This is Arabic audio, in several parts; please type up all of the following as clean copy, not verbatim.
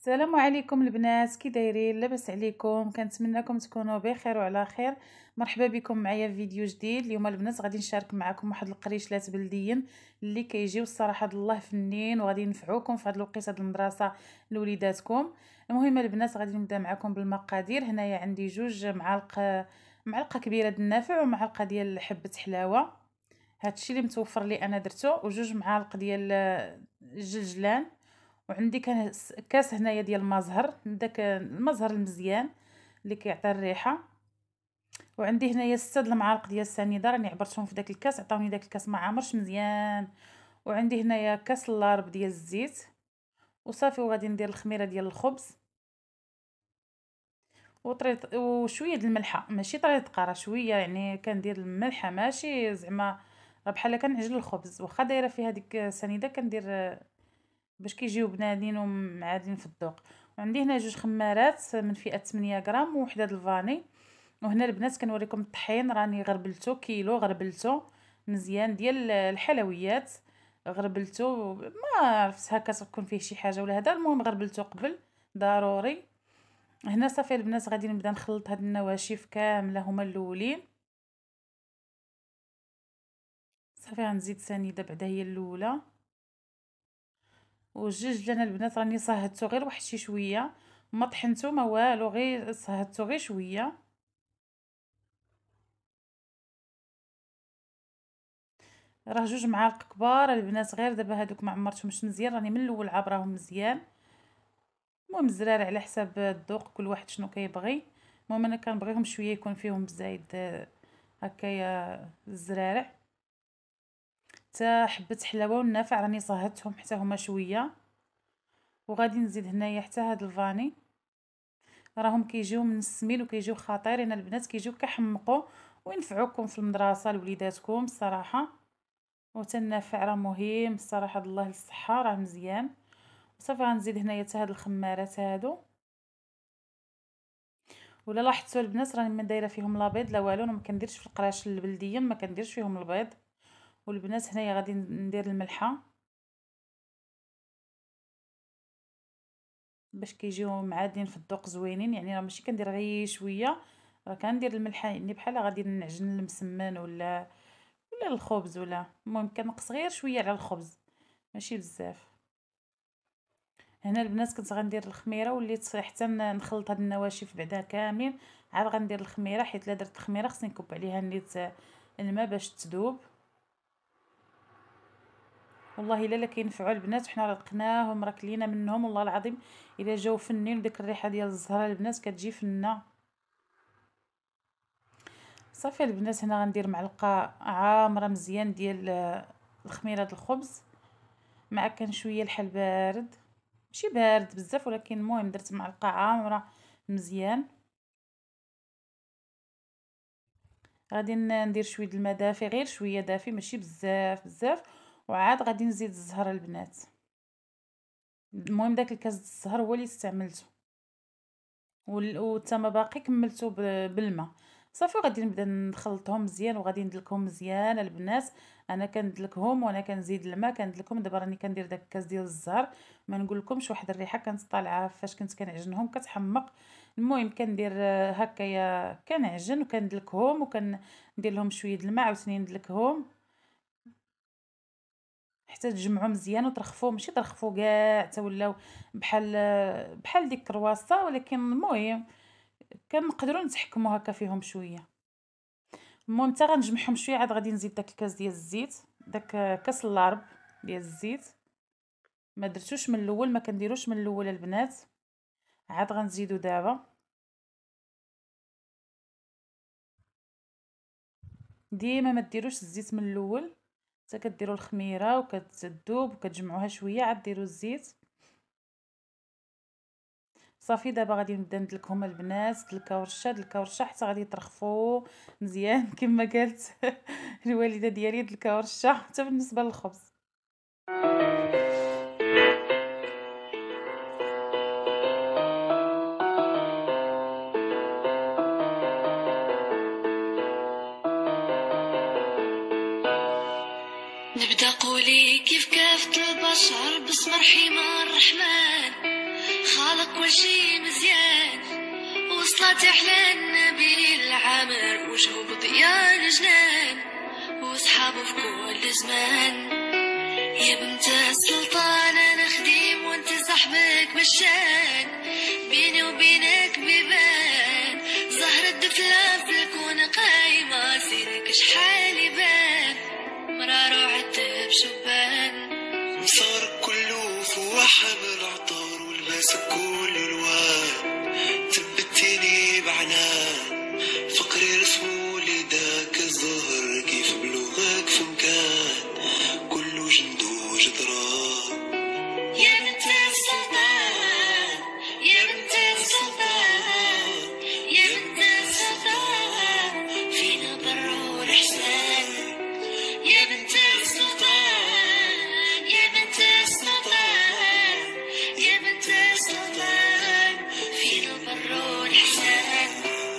السلام عليكم البنات، كي دايرين؟ لاباس عليكم؟ كنتمنىكم تكونوا بخير وعلى خير. مرحبا بكم معايا في فيديو جديد. اليوم البنات غادي نشارك معكم واحد القريشلات بلديين اللي كيجيو الصراحه د الله فنين وغادي ينفعوكم في هذا الوقيته د المدرسه لوليداتكم. المهم البنات غادي نبدا معكم بالمقادير. هنايا عندي جوج معلقه كبيره د النافع ومعلقه ديال حبه حلاوه. هادشي اللي متوفر لي انا درتو، وجوج معالق ديال الجلجلان، وعندي كان كاس هنايا ديال المزهر، داك المزهر المزيان اللي كيعطي الريحه، وعندي هنايا 6 المعالق ديال السنيده راني عبرتهم في داك الكاس، عطاوني داك الكاس ما عامرش مزيان. وعندي هنايا كاس اللارب ديال الزيت وصافي. وغادي ندير الخميره ديال الخبز وطريط وشويه د الملحه، ماشي طريط قاره، شويه يعني كندير الملحه، ماشي زعما بحال كنعجن الخبز. واخا دايره فيها ديك السنيده كندير باش كيجيو بنادين ومعادين في الذوق. وعندي هنا جوج خمارات من فئه 8 غرام وحده د الفاني. وهنا البنات كنوريكم الطحين، راني غربلتو كيلو، غربلتو مزيان ديال الحلويات، غربلتو ما عرفت هكا تكون فيه شي حاجه ولا هذا، المهم غربلتو قبل ضروري. هنا صافي البنات غادي نبدا نخلط هاد النواشف كامله هما الاولين. صافي غنزيد سنيده بعدا هي الاولى، والجلجلان البنات راني صهدتو غير واحد شي شويه، ما طحنتو ما والو، غير صهدتو غير شويه. راه جوج معالق كبار البنات، غير دابا هادوك ما عمرتهمش مزيان، راني من الاول عابراهم مزيان. المهم الزرارع على حساب الذوق، كل واحد شنو كيبغي. المهم انا كنبغيهم شويه يكون فيهم زايد هكايا الزرارع. حتى حبه حلاوه والنافع راني صهدتهم حتى هما شويه. وغادي نزيد هنايا حتى هاد الفاني، راهم كيجيو من السمين وكيجيو خطيرين البنات، كيجيو كيحمقوا وينفعوكم في المدرسه لوليداتكم الصراحه. وتنافع راه مهم الصراحه، الله للصحه راه مزيان. صافي غنزيد هنايا حتى هاد الخمارات هادو. ولا لاحظتوا البنات راني ما دايره فيهم لا بيض لا والو، انا ما كنديرش في القراش البلديه، ما كنديرش فيهم البيض. والبنات هنايا غادي ندير الملحه باش كيجيو معادين في الذوق زوينين، يعني راه ماشي كندير غير شويه، راه كندير الملحه يعني بحال غادي نعجن المسمن ولا الخبز، ولا المهم كنقص غير شويه على الخبز ماشي بزاف. هنا البنات كنت غندير الخميره، وليت حتى نخلط هاد النواشف بعدا كاملين، عاد غندير الخميره، حيت لا درت الخميره خصني نكب عليها نيت الماء باش تذوب. والله الا كينفعوا البنات، وحنا رقناهم راه كلينا منهم والله العظيم. الا جاو فنين وديك الريحه ديال الزهره البنات كتجي فنه. صافي البنات هنا غندير معلقه عامره مزيان ديال الخميره د الخبز، مع كان شويه الحل بارد، ماشي بارد بزاف ولكن المهم درت معلقه عامره مزيان. غادي ندير شويه الماء دافي، غير شويه دافي ماشي بزاف بزاف. وعاد غادي نزيد الزهر البنات، المهم داك الكاس د الزهر هو اللي استعملته، والتما باقي كملته بالماء. صافي غادي نبدا نخلطهم مزيان وغادي ندلكهم مزيان البنات. انا كندلكهم وانا كنزيد الماء كندلكهم. دابا راني كندير داك الكاس ديال الزهر، ما نقول لكمش واحد الريحه كانت طالعه فاش كنت كنعجنهم كتحمق. المهم كندير هكايا كنعجن وكندلكهم وكندير لهم شويه الماء عاوتاني ندلكهم حتى تجمعوا مزيان وترخفوا، ماشي ترخفوا كاع حتى ولاو بحال ديك الكرواسه، ولكن المهم كنقدروا نتحكموا هكا فيهم شويه. المهم حتى غنجمعهم شويه، عاد غادي نزيد داك الكاس ديال الزيت، داك كاس اللارب ديال الزيت. ما درتوش من الاول، ما كنديروش من الاول البنات، عاد غنزيدو دابا. ديما ما ديروش الزيت من الاول، حتى كديروا الخميره وكتذوب وكتجمعوها شويه عاد ديروا الزيت. صافي دابا غادي نبدا ندلكهم البنات، دلكه ورشه حتى غادي يترخفوا مزيان كما قالت الوالده ديالي، دلكه ورشه حتى بالنسبه للخبز. نبدا قولي كيف كافة البشر باسم رحيم الرحمن، خالق كل شي مزيان، وصلت احلى النبي العامر وشهب ضيان جنان، وصحابه في كل زمان. يا بنت السلطان انا خديم وانت صاحبك بالشان، بيني وبينك بيبان زهر الدفلة في الكون قايمة، سيرك شحال يبان مرار وعتب شبان. صار كله فواحة بالعطار والباسك كل الوان، ثبتيني بعنان فقري رسمو لداك الزهر، كيف بلغك في مكان كله جندو جدران. يا بنت السلطان يا بنت السلطان يا بنت السلطان، فينا بر والإحسان. يا بنت السلطان يا بنت السلطان يا بنت السلطان، فينا بر والإحسان.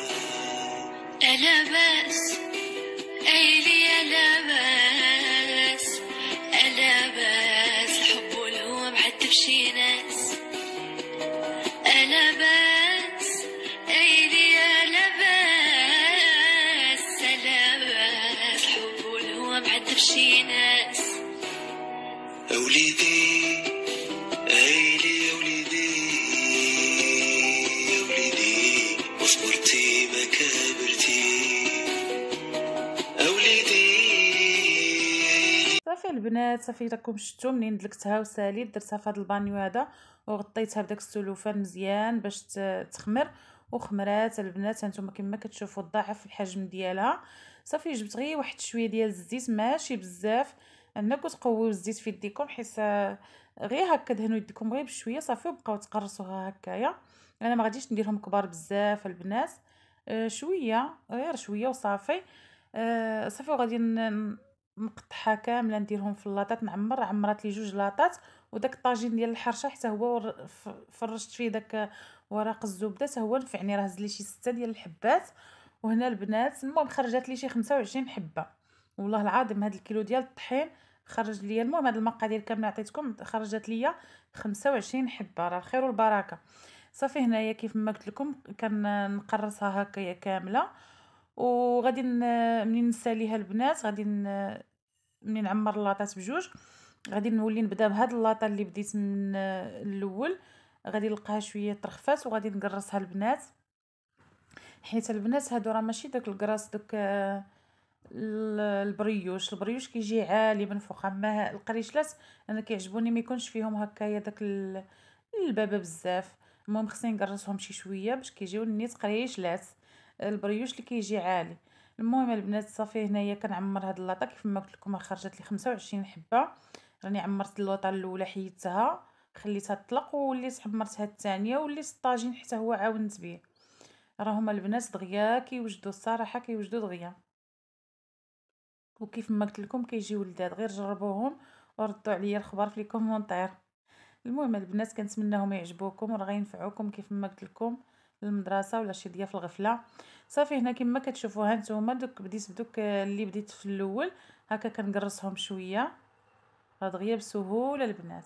ألا بأس أيلي ألا بأس ألا بأس، الحب والهوى معتب شي ناس. ألا بأس أيلي ألا بأس ألا بأس، الحب والهوى معتب شي ناس. أوليدي أيلي يا وليدي يا وليدي، وصبرتي ما كبرتي أوليدي. صافي البنات، صافي راكم شفتوا منين دلكتها وساليت درتها في هذا البانيو هذا وغطيتها بداك السلوفان مزيان باش تخمر، وخمرات البنات هانتوما كما كتشوفوا ضاعف الحجم ديالها. صافي جبت غير واحد شويه ديال الزيت ماشي بزاف، انكم تقويو الزيت في يديكم حيت غير هكا دهنوا يديكم غير بشويه صافي، وبقاو تقرصوها هكايا. انا ما غاديش نديرهم كبار بزاف البنات، شويه غير شويه وصافي. صافي وغادي نقطعها كامله نديرهم في اللاطات، عمرات لي جوج لاطات. وداك الطاجين ديال الحرشه حتى هو فرشت فيه داك ورق الزبده حتى هو نفعني، راه هز لي شي 6 ديال الحبات. وهنا البنات المهم خرجت لي شي 25 حبه، والله العظيم هاد الكيلو ديال الطحين خرج لي. المهم هاد المقادير كامله عطيتكم خرجت لي 25 حبه، راه الخير والبركه. صافي هنايا كيف ما قلت لكم كنقرصها هكايا كامله، وغادي منين نساليها البنات غادي منين نعمر اللاطات بجوج غادي نولي نبدا بهاد اللاطه اللي بديت من الاول، غادي نلقاها شويه ترخفات وغادي نقرصها البنات. حيت البنات هادو راه ماشي داك القراص داك البريوش كيجي عالي من فوق، اما القريشلات انا كيعجبوني ما يكونش فيهم هكايا داك البابه بزاف. المهم خصني نقرصهم شي شويه باش كيجيو نيت قريشلات، البريوش اللي كيجي عالي. المهم البنات صافي هنايا كنعمر هاد اللاطه كيف ما قلت لكم خرجت لي 25 حبه. راني عمرت اللاطه الاولى حيدتها خليتها تطلق، وليت عمرتها الثانيه، وليت الطاجين حتى هو عاونت به. راهما البنات دغيا كيوجدوا الصراحه كيوجدوا دغيا، وكيف ما قلت لكم كيجيو لذاذ، غير جربوهم وردوا عليا الخبر في لي كومونتير. المهم البنات كنتمناهم يعجبوكم وراه غينفعوكم كيف ما قلت لكم للمدرسه ولا شي ضياف الغفله. صافي هنا كما كتشوفوا ها نتوما بديت بدوك اللي بديت في الاول هكا كنقرصهم شويه، راه دغيا بسهوله البنات.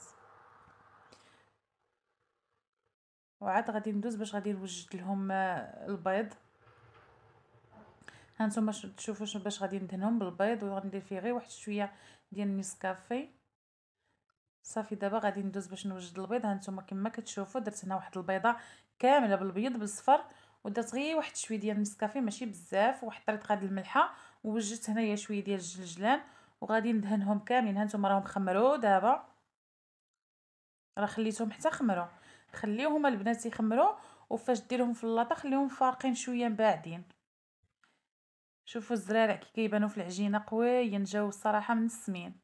وعاد غادي ندوز باش غادي نوجد لهم البيض. هانتوما تشوفوا باش غادي ندهنهم بالبيض، وغندير فيه غير واحد شويه ديال النسكافيه. صافي دابا غادي ندوز باش نوجد البيض. هانتوما كما كتشوفوا درت هنا واحد البيضه كامله بالبيض بالصفر، ودرت غير واحد شويه ديال النسكافيه ماشي بزاف، وواحد طريقه ديال الملحه، ووجدت هنايا شويه ديال الجلجلان، وغادي ندهنهم كاملين. هانتوما راهم خمروا دابا، راه خليتهم حتى خمروا، خليوهم البنات يخمروا، وفاش ديرهم في اللاطه خليهم فارقين شويه باعدين. شوفوا الزرارع كي كيبانوا في العجينه قويين، جاو الصراحه من السمين.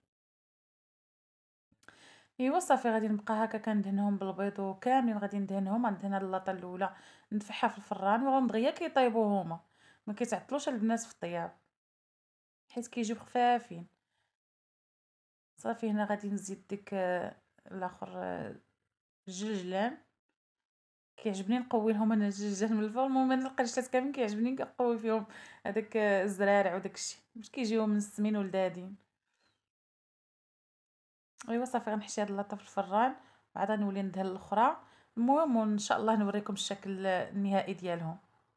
ايوا صافي غادي نبقى هكا كندهنهم بالبيض وكاملين غادي ندهنهم. غندهن هاد اللاطه الاولى ندفعها في الفران وراهم دغيا كيطيبوا هما، ما كيتعطلوش البنات في الطياب حيت كيجيو خفافين. صافي هنا غادي نزيد ديك الاخر الجلجلان، كيعجبني نقوي لهم انا الجلجلان من الفوق. المهم انا القريشات كاملين كيعجبني كنقوي فيهم هذاك الزرارع وداك الشيء باش كيجيو من السمين ولذاذين. ايوا صافي غنحشي هاد اللاطه في الفران وعاد غنولي ندهن الاخرى. المهم وان شاء الله نوريكم الشكل النهائي ديالهم.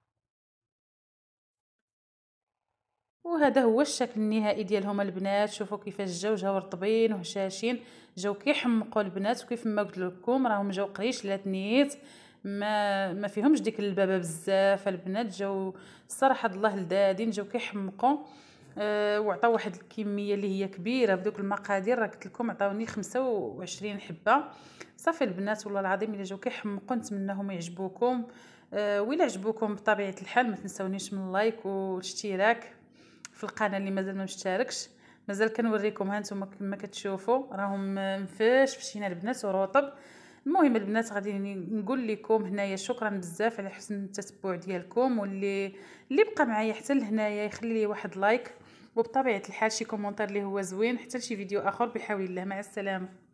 وهذا هو الشكل النهائي ديالهم البنات. شوفوا كيفاش جاو رطبين وهشاشين، جاو كيحمقوا البنات. وكيف ما قلت لكم راهم جاو قريشلات نيت، ما فيهمش ديك اللبابه بزاف البنات. جاو الصراحه الله لذاذين، جاو كيحمقوا. وعطاو واحد الكميه اللي هي كبيره بدوك المقادير. راه قلت لكم عطاوني 25 حبه صافي البنات. والله العظيم الا جاو كيحمقوا. نتمناهم يعجبوكم. وإلا عجبوكم بطبيعه الحال ما تنسونيش من اللايك والاشتراك في القناه اللي مازال ما مشتركش. مازال كنوريكم ها نتوما كما كتشوفوا راهم مفشفشين البنات ورطب. المهم البنات غادي نقول لكم هنايا شكرا بزاف على حسن التتبع ديالكم، اللي بقى معايا حتى لهنايا يخلي لي واحد لايك، وبطبيعه الحال شي كومونتير اللي هو زوين، حتى لشي فيديو اخر بحول الله. مع السلامه.